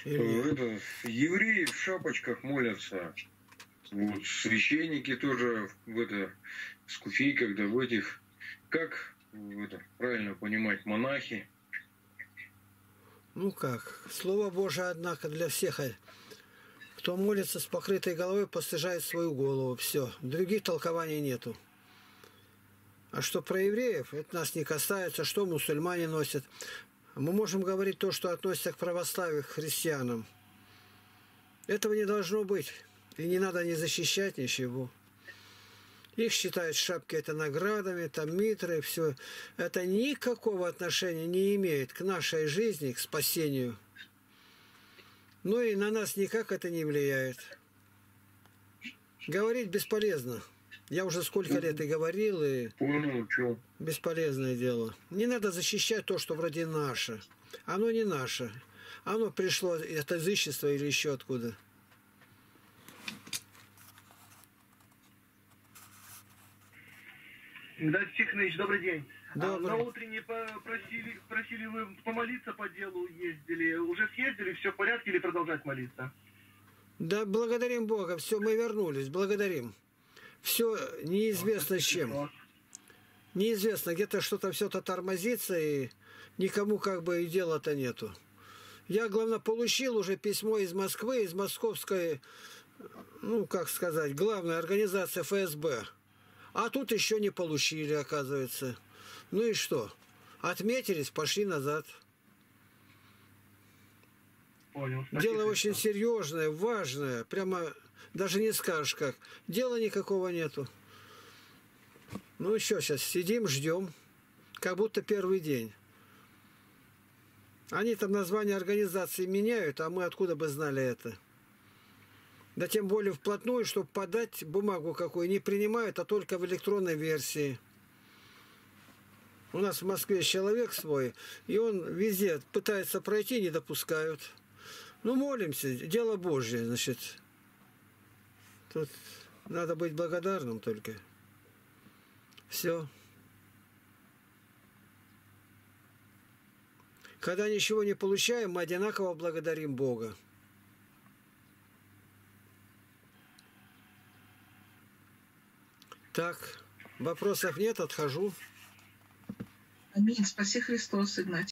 Или... Евреи в шапочках молятся. Вот, священники тоже с куфейках, да в этих. Как правильно понимать, монахи? Ну как, Слово Божие, однако, для всех. Кто молится с покрытой головой, постыжает свою голову. Все. Других толкований нету. А что про евреев, это нас не касается, что мусульмане носят. Мы можем говорить то, что относится к православию, к христианам. Этого не должно быть. И не надо не защищать ничего. Их считают шапки это наградами, там митры, все. Это никакого отношения не имеет к нашей жизни, к спасению. Ну и на нас никак это не влияет. Говорить бесполезно. Я уже сколько лет и говорил, и бесполезное дело. Не надо защищать то, что вроде наше. Оно не наше. Оно пришло от язычества или еще откуда. Да, Тихонович, добрый день. Добрый. На утренне просили вы помолиться по делу, ездили. Уже съездили, все в порядке или продолжать молиться? Да, благодарим Бога. Все, мы вернулись. Благодарим. Все неизвестно с чем. Неизвестно, где-то что-то все-то тормозится, и никому как бы и дела-то нету. Я, главное, получил уже письмо из Москвы, из московской, ну, как сказать, главной организации ФСБ. А тут еще не получили, оказывается. Ну и что? Отметились, пошли назад. Понял. Дело очень серьезное, важное. Прямо даже не скажешь как. Дела никакого нету. Ну еще сейчас сидим, ждем. Как будто первый день. Они там название организации меняют, а мы откуда бы знали это? Да тем более вплотную, чтобы подать бумагу какую, не принимают, а только в электронной версии. У нас в Москве человек свой, и он везде пытается пройти, не допускают. Ну, молимся, дело Божье, значит. Тут надо быть благодарным только. Все. Когда ничего не получаем, мы одинаково благодарим Бога. Так, вопросов нет, отхожу. Аминь. Спаси Христос, Игнатий.